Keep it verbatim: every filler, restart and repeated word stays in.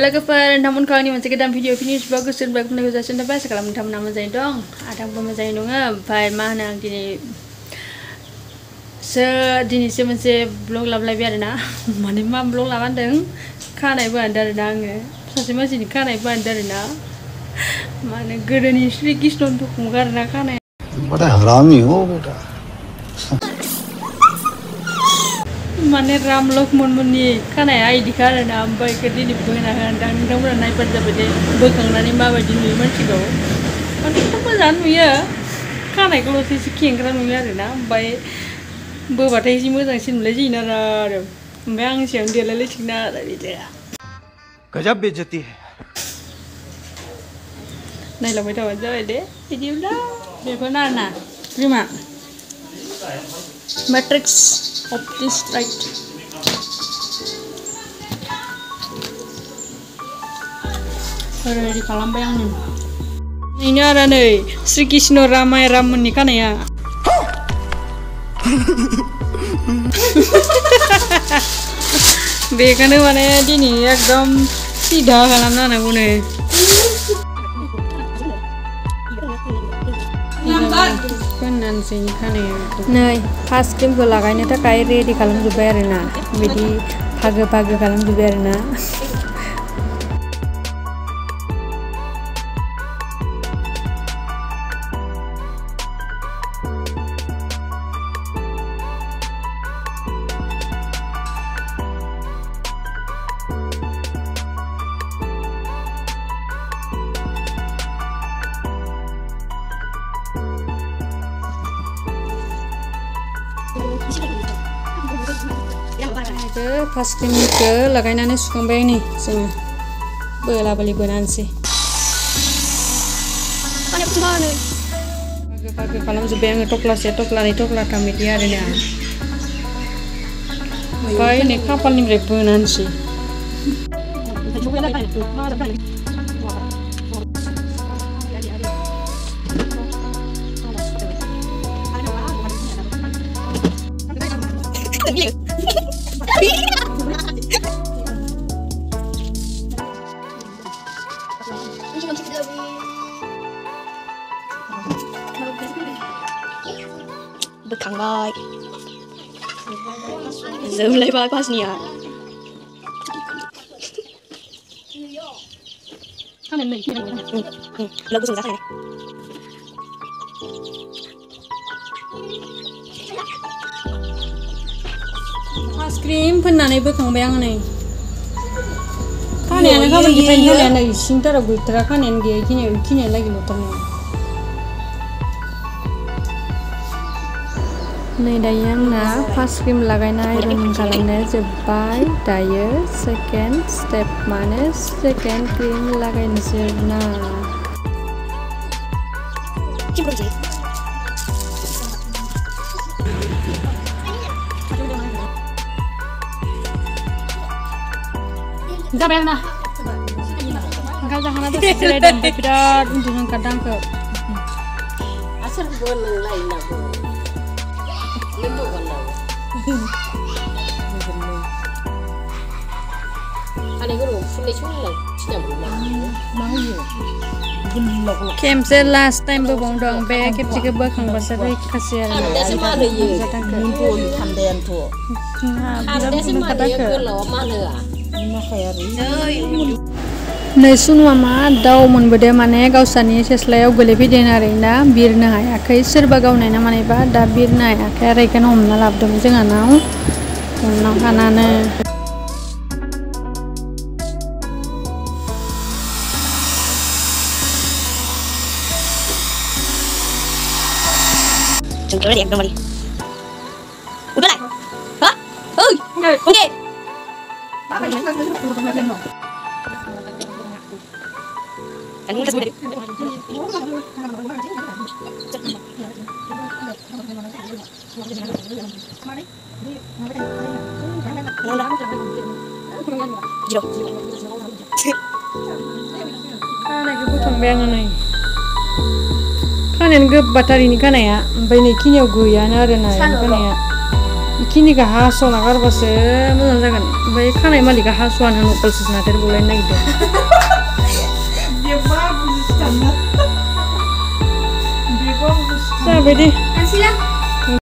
Logofer, namun kalau ini masih kedam video finish bagus dan bagus negosiasi tapi sekarang mentam nama saya dong. Ada apa masih dong? Baik mana gini. Se dini se masih blog lab lab ya na. Mana mah blog laban dong. Kana ibu anda dong. Sasi masih ni kana ibu anda na. Mana gerani Sri Krishna untuk muka na kana. बड़ा हरामी हो बेटा माने राम लक्ष्मण मुनि खानाय आइदि खारना ओमफ्राय गोदोनि बोना होनदां नोंथांमोना नायबानो जाबाय दे बोखांनानै माबायदि नुयो मानसिखौ मानेथ' मोजां नुयो खानायखौल'सो एसे खेंग्रा नुयो आरोना ओमफ्राय बोबाथाय एसे मोजांसिन नुलाय जायोना आरो ओमफ्राय आंनि सायावनो देलायलायसिगोन आरो बिदिया गजब बेइज्जती है नायलांबाय थाबानो जाबाय दे बिदिब्ला बेखौनो आरोना प्रिमा matrix of this right ready खालामबाय आङो ini ada nih Sri Krishna Ramai Raman nih kan ya बेखौनो माने दिनै एकदम सिदा खालामना होनांगौ नो नै फार्स्ट क्रिमखौ लागायनो थाखाय रेडि खालामजोब्बाय आरोना बिदि फागो फागो खालामजोब्बाय आरोना Pas cream ke lagainannya sukambai nih sini bola beli bonansi pagi-pagi kalau sebenarnya ngetoklas ya toklas itu toklas kami dia ada nih kayak ini kapal nih beli bonansi bekang baik zoom lagi pas nih ya kan ini lagu susah kan pas krim penanai bekang bayang nih kan yang nak kamu kita ini yang lagi cinta ragu terakan yang dia kini kini lagi motornya नै दायो आंना first cream लागायनाय आयरन खालामनाया जोब्बाय दायो second step माने second क्रिम लागायनोसै ना जाबाय आंना ओंखाम जाखांना दसे जिरायदों ओमफ्राय बिराद उन्दुनो ओंखारदों आंखौ आसोरबो नोंलाय नांगौ खेमसे लास्ट टाइम बोबाव दं बे खेबसेखौ बोखांबासो रैखासै आरो नै सुनुआ मा दाउ मोनबोदों माने गावसानि सेस्लायाव गोलैफैदों आरोना बिरनो हायाखै सोरबा गावनाय ना मानायबा दा बिरनो हायाखै आरो बेखौनो हमना लाबोदोंमोन जोंहानाव हमना खानानै Jengkelnya dia kembali. Udah lah. Hah? Oh, oke. Kan udah sudah. Jiro. Kan lagi butuh bayang nih. Kan yang gue batari ini kan ya, sampai nih kini gue ya nara nih kan ya. Ikiniga hasona garbase मोजां जागोन ओमफ्राय खानाय मालिका हास'आनो नकलसो नागिरबावलायनो नागिरदों जाबाय दे